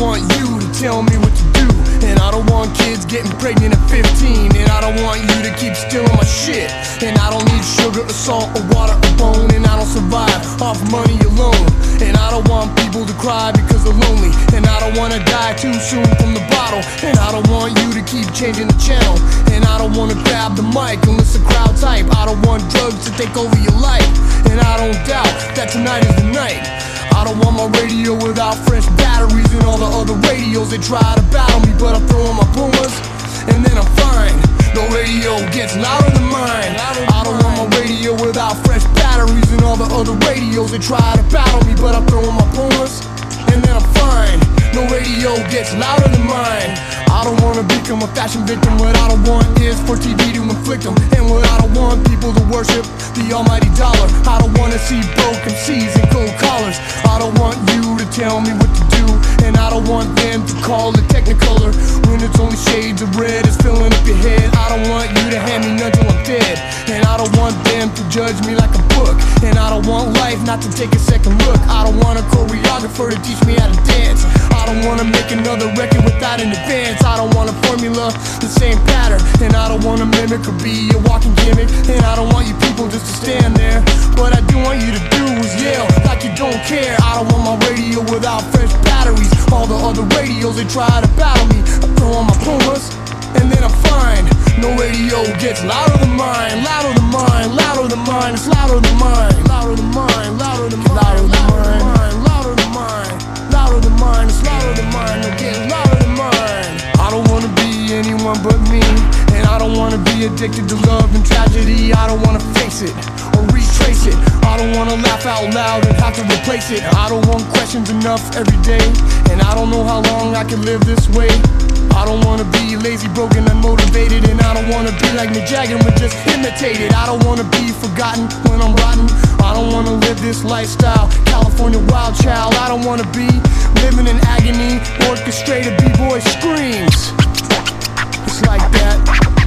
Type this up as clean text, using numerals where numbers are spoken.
want you to tell me what to do. And I don't want kids getting pregnant at 15. And I don't want you to keep stealing my shit. And I don't need sugar or salt or water or bone. And I don't survive off money alone. And I don't want people to cry because they're lonely. And I don't wanna die too soon from the bottle. And I don't want you to keep changing the channel. And I don't wanna grab the mic unless the crowd's hype. I don't want drugs to take over your life. And I don't doubt that tonight is the night. I don't want my radio without fresh batteries. And all the other radios, they try to battle me, but I'm throwing my Pumas, and then I'm fine. No radio gets louder than mine. I don't want my radio without fresh batteries. And all the other radios, they try to battle me, but I'm throwing my Pumas, and then I'm fine. No radio gets louder than mine. I don't wanna become a fashion victim. What I don't want is for TV to inflict them. And what I don't want people to worship the almighty dollar. I don't wanna see broken C's and gold collars. I don't want you to tell me what to do. And I don't want them to call it Technicolor when it's only shades of red is filling up your head. I don't want you to hand me none till I'm dead. And I don't want them to judge me like a book. And I don't want life not to take a second look. I don't want a choreographer to teach me how to dance. I don't wanna make another record without an advance. I don't want a formula, the same pattern. And I don't wanna mimic or be a walking gimmick. And I don't want you people just to stand there. What I do want you to do is yell like you don't care. I don't want my radio without fresh batteries. All the other radios, they try to battle me. I throw on my Pumas, and then I'm fine. No radio gets louder than mine. Louder than mine, louder than mine. It's louder than mine. Louder than mine, louder than mine. Louder than mine, louder than mine. Louder than mine, it's louder than mine. No getting louder than mine. I don't wanna be anyone but me. And I don't wanna be addicted to love and tragedy. I don't wanna face it or retrace it. I don't wanna laugh out loud and have to replace it. I don't want questions enough every day. And I don't know how long I can live this way. I don't wanna be lazy, broken, unmotivated. And I don't wanna be like Mick Jagger but just imitated. I don't wanna be forgotten when I'm rotten. I don't wanna live this lifestyle, California wild child. I don't wanna be living in agony, orchestrated b-boy screams. It's like that.